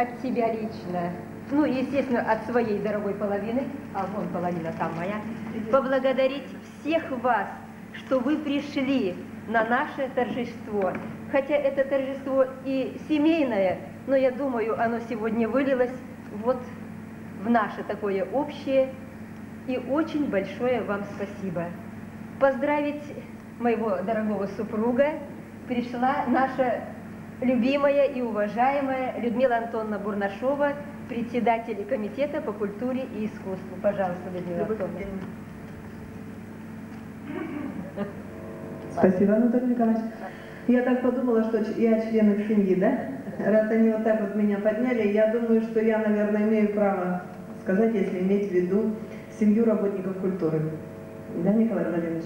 от себя лично, ну, естественно, от своей дорогой половины, а вон половина там моя, поблагодарить всех вас, что вы пришли на наше торжество. Хотя это торжество и семейное, но я думаю, оно сегодня вылилось вот в наше такое общее. И очень большое вам спасибо. Поздравить моего дорогого супруга пришла наша любимая и уважаемая Людмила Антоновна Бурнашова, председатель комитета по культуре и искусству. Пожалуйста, Людмила Антоновна. Спасибо, Анатолий Николаевич. Я так подумала, что я член их семьи, да? Раз они вот так вот меня подняли, я думаю, что я, наверное, имею право сказать, если иметь в виду семью работников культуры. Да, Николай Владимирович?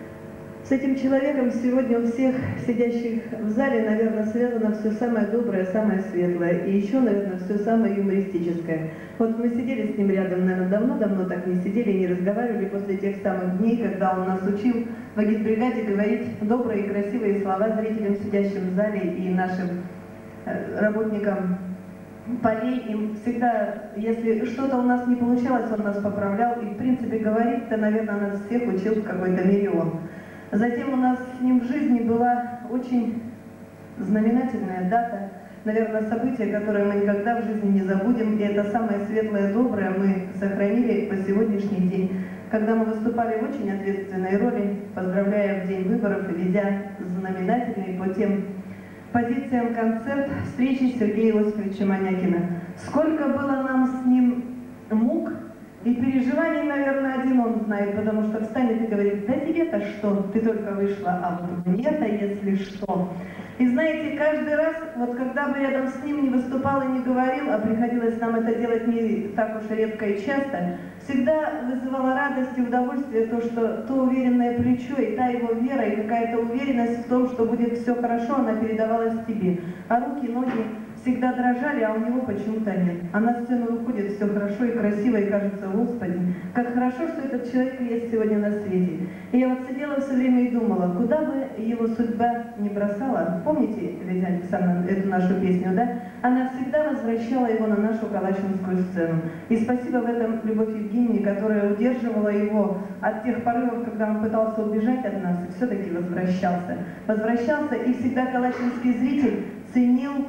С этим человеком сегодня у всех сидящих в зале, наверное, связано все самое доброе, самое светлое. И еще, наверное, все самое юмористическое. Вот мы сидели с ним рядом, наверное, давно-давно так не сидели, не разговаривали после тех самых дней, когда он нас учил в агитбригаде говорить добрые и красивые слова зрителям, сидящим в зале, и нашим работникам полей. Им всегда, если что-то у нас не получалось, он нас поправлял. И, в принципе, говорить-то, наверное, нас всех учил в какой-то мере он. Затем у нас с ним в жизни была очень знаменательная дата, наверное, событие, которое мы никогда в жизни не забудем, и это самое светлое, доброе мы сохранили по сегодняшний день, когда мы выступали в очень ответственной роли, поздравляя в день выборов и ведя знаменательный по тем позициям концерт встречи Сергея Иосифовича Манякина. Сколько было нам с ним мук и переживаний, наверное, один он знает, потому что встанет и говорит: да тебе-то что, ты только вышла, а вот мне-то, если что. И знаете, каждый раз, вот когда бы рядом с ним не выступал и не говорил, а приходилось нам это делать не так уж и редко и часто, всегда вызывало радость и удовольствие то, что то уверенное плечо и та его вера, и какая-то уверенность в том, что будет все хорошо, она передавалась тебе. А руки, ноги всегда дрожали, а у него почему-то нет. А на сцену выходит все хорошо и красиво, и кажется: Господи, как хорошо, что этот человек есть сегодня на свете. И я вот сидела все время и думала, куда бы его судьба не бросала. Помните, Лидия Александровна, эту нашу песню, да? Она всегда возвращала его на нашу калачинскую сцену. И спасибо в этом Любовь Евгеньевне, которая удерживала его от тех порывов, когда он пытался убежать от нас, и все-таки возвращался. Возвращался, и всегда калачинский зритель ценил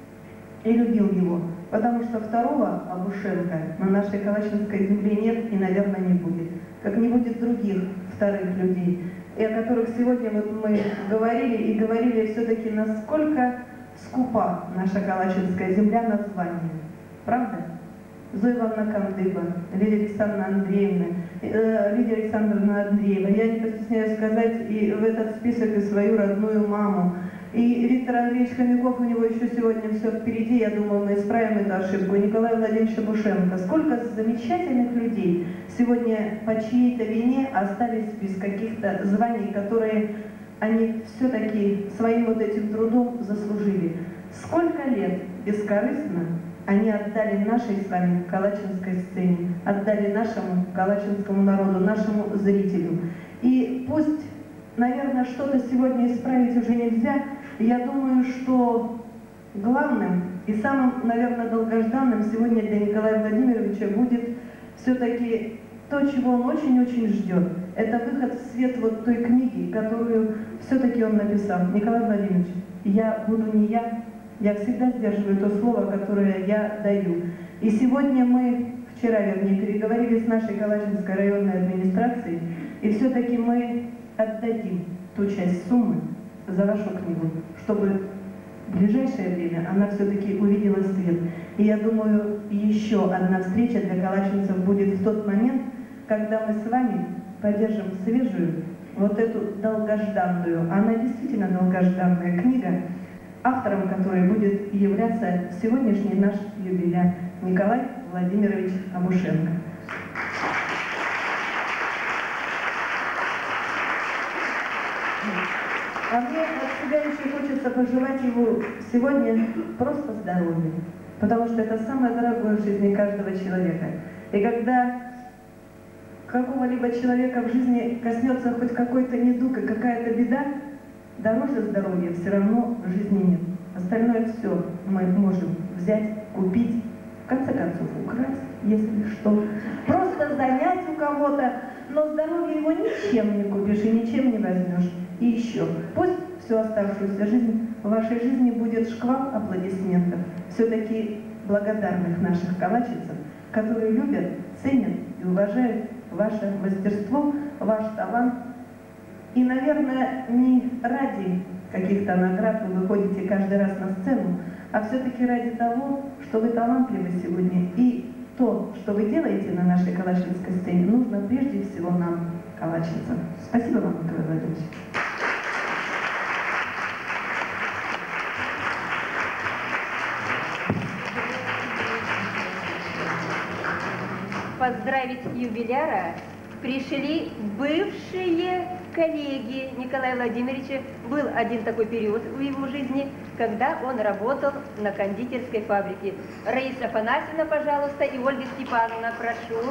и любил его, потому что второго Абушенко на нашей калачинской земле нет и, наверное, не будет. Как не будет других вторых людей, и о которых сегодня вот мы говорили все-таки, насколько скупа наша калачинская земля названием. Правда? Зоя Ивановна Кандыба, Лидия Александровна Андреевна, Лидия Александровна Андреева. Я не постесняюсь сказать и в этот список и свою родную маму. И Виктор Андреевич Хомяков, у него еще сегодня все впереди, я думаю, мы исправим эту ошибку. Николай Владимирович Абушенко. Сколько замечательных людей сегодня по чьей-то вине остались без каких-то званий, которые они все-таки своим вот этим трудом заслужили. Сколько лет бескорыстно они отдали нашей с вами калачинской сцене, отдали нашему калачинскому народу, нашему зрителю. И пусть, наверное, что-то сегодня исправить уже нельзя, я думаю, что главным и самым, наверное, долгожданным сегодня для Николая Владимировича будет все-таки то, чего он очень-очень ждет. Это выход в свет вот той книги, которую все-таки он написал. Николай Владимирович, я буду не я всегда сдерживаю то слово, которое я даю. И сегодня мы, вчера, вернее, переговорили с нашей Калачинской районной администрацией, и все-таки мы отдадим ту часть суммы за вашу книгу, чтобы в ближайшее время она все-таки увидела свет. И я думаю, еще одна встреча для калачинцев будет в тот момент, когда мы с вами поддержим свежую, вот эту долгожданную, она действительно долгожданная книга, автором которой будет являться сегодняшний наш юбиляр Николай Владимирович Абушенко. А мне от себя еще хочется пожелать ему сегодня просто здоровья, потому что это самое дорогое в жизни каждого человека. И когда какого-либо человека в жизни коснется хоть какой-то недуг и какая-то беда, дороже здоровья все равно в жизни нет. Остальное все мы можем взять купить, в конце концов украсть, если что, просто занять у кого-то, но здоровье его ничем не купишь и ничем не возьмешь. И еще, пусть всю оставшуюся жизнь в вашей жизни будет шквал аплодисментов, все-таки благодарных наших калачицам, которые любят, ценят и уважают ваше мастерство, ваш талант. И, наверное, не ради каких-то наград вы выходите каждый раз на сцену, а все-таки ради того, что вы талантливы сегодня. И то, что вы делаете на нашей калачинской сцене, нужно прежде всего нам, калачинцам. Спасибо вам, Николай Владимирович. Поздравить юбиляра пришли бывшие коллеги Николая Владимировича. Был один такой период в его жизни, когда он работал на кондитерской фабрике. Раиса Афанасьевна, пожалуйста, и Ольга Степановна, прошу.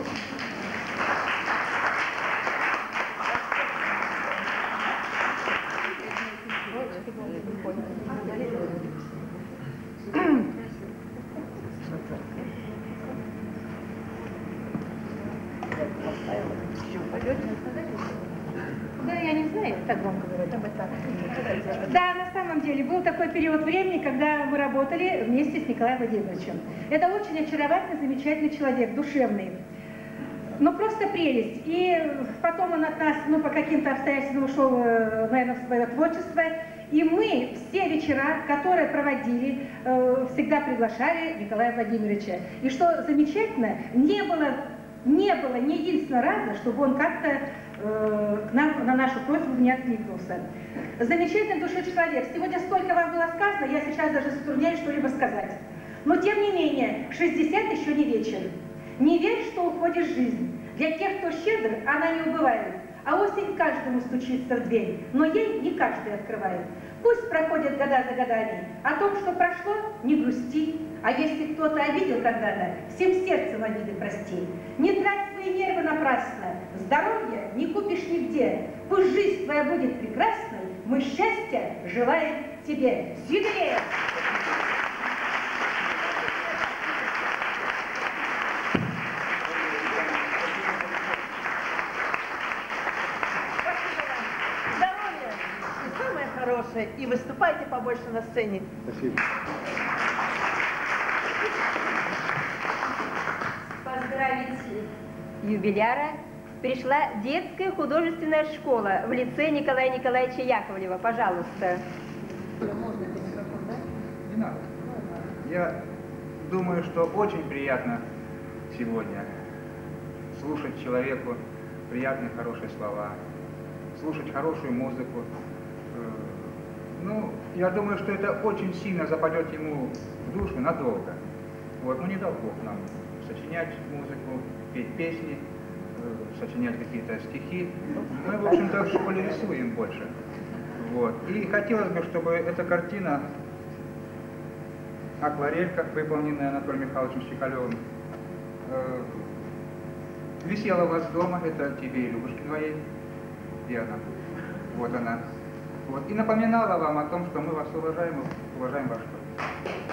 Да, я не знаю, так громко говорю. Да, на самом деле, был такой период времени, когда мы работали вместе с Николаем Владимировичем. Это очень очаровательный, замечательный человек, душевный. Ну, просто прелесть. И потом он от нас, ну, по каким-то обстоятельствам ушел, наверное, в свое творчество. И мы все вечера, которые проводили, всегда приглашали Николая Владимировича. И что замечательно, не было ни единственного раза, чтобы он как-то к нам, на нашу просьбу не откликнулся. Замечательный душой человек. Сегодня столько вам было сказано, я сейчас даже затрудняюсь что-либо сказать. Но тем не менее, 60 еще не вечер. Не верь, что уходит жизнь. Для тех, кто щедр, она не убывает. А осень каждому стучится в дверь, но ей не каждый открывает. Пусть проходят года за годами, о том, что прошло, не грусти. А если кто-то обидел когда-то, всем сердцем обиды прости. Не трать свои нервы напрасно, здоровья не купишь нигде. Пусть жизнь твоя будет прекрасной, мы счастья желаем тебе. С юбилеем! И выступайте побольше на сцене. Спасибо. Поздравить юбиляра пришла детская художественная школа в лице Николая Николаевича Яковлева. Пожалуйста. Можно без микрофона, да? Не надо. Я думаю, что очень приятно сегодня слушать человеку приятные, хорошие слова, слушать хорошую музыку. Ну, я думаю, что это очень сильно западет ему в душу надолго. Вот, ну не дал Бог нам сочинять музыку, петь песни, сочинять какие-то стихи. Мы, в общем-то, в школе рисуем больше. Вот. И хотелось бы, чтобы эта картина, акварель, как выполненная Анатолием Михайловичем Щекалевым, висела у вас дома, это тебе и Любушке твоей. Где она? Вот она. Вот. И напоминала вам о том, что мы вас уважаем и уважаем ваш труд.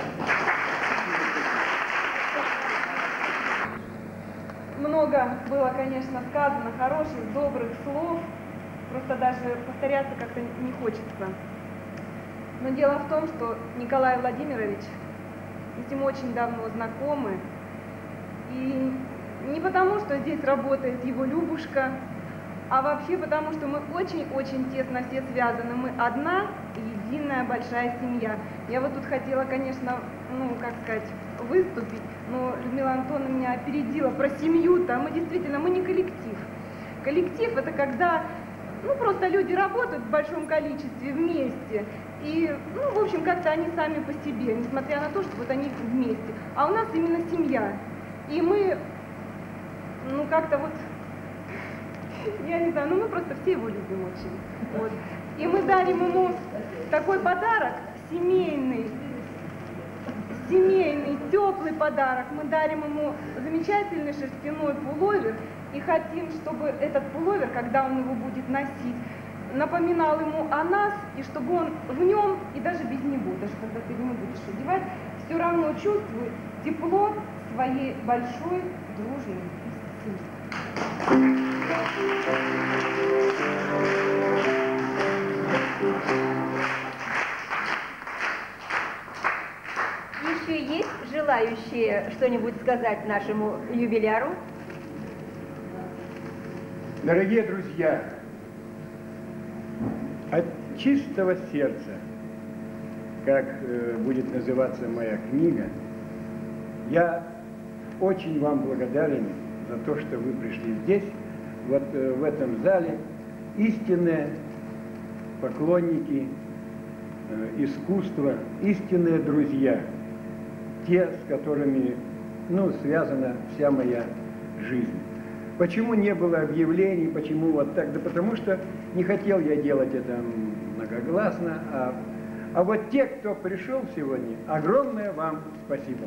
Много было, конечно, сказано хороших, добрых слов, просто даже повторяться как-то не хочется. Но дело в том, что Николай Владимирович, мы с ним очень давно знакомы, и не потому, что здесь работает его Любушка, а вообще потому, что мы очень-очень тесно все связаны. Мы одна единая большая семья. Я вот тут хотела, конечно, ну, как сказать, выступить, но Людмила Антоновна меня опередила про семью-то. Мы действительно, мы не коллектив. Коллектив — это когда, ну, просто люди работают в большом количестве вместе. И, ну, в общем, как-то они сами по себе, несмотря на то, что вот они вместе. А у нас именно семья. И мы, ну, как-то вот, я не знаю, ну мы просто все его любим очень. Вот. И мы дарим ему такой подарок, семейный, теплый подарок. Мы дарим ему замечательный шерстяной пуловер и хотим, чтобы этот пуловер, когда он его будет носить, напоминал ему о нас, и чтобы он в нем, и даже без него, даже когда ты его будешь одевать, все равно чувствует тепло своей большой дружной семьи. Еще есть желающие что-нибудь сказать нашему юбиляру? Дорогие друзья, от чистого сердца, как будет называться моя книга, я очень вам благодарен за то, что вы пришли здесь, вот в этом зале, истинные поклонники искусства, истинные друзья, те, с которыми, связана вся моя жизнь. Почему не было объявлений, почему вот так? Да потому что не хотел я делать это многогласно, а вот те, кто пришел сегодня, огромное вам спасибо.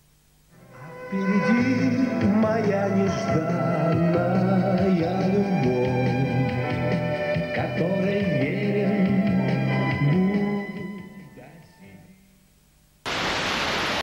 Впереди моя нежданная любовь.